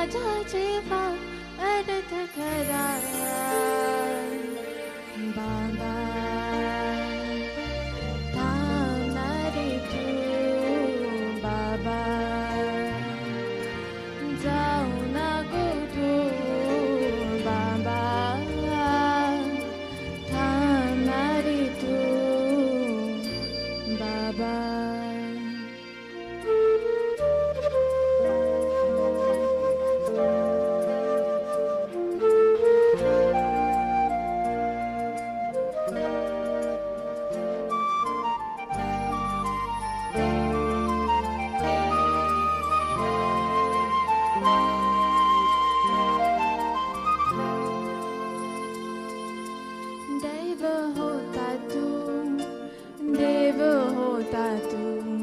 माझा जेव्हा अर्थ खरा बाबा थांबणारे तू बाबा जाऊ नको तू बाबा थांबणारे तू बाबा देव होता तू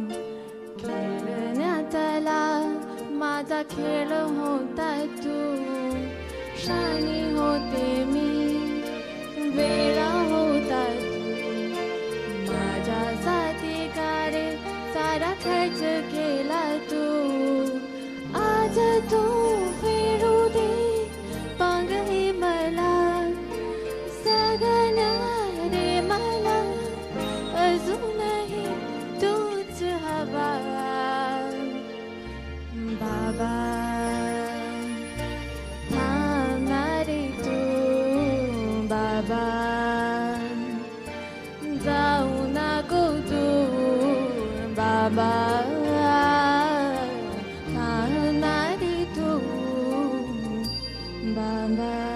खेळण्यातला माझा खेळ होता तू शाणी होते मी वेळा होता तू माझ्यासाठी कारे सारा खर्च केला तू आज तू फेडू दे पांग हे मला सगळ्या रे मला अजूनही तूच हवा बाबा थांबणारे तू बाबा जाऊ नको तू बाबा थांबणारे तू बाबा